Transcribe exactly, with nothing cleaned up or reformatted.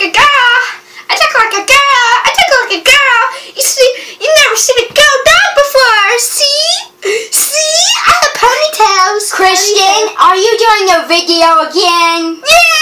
a girl. I talk like a girl. I talk like a girl. You see, you never seen a girl dog before. See? See? I have ponytails. Christian, Ponytails. are you doing a video again? Yeah.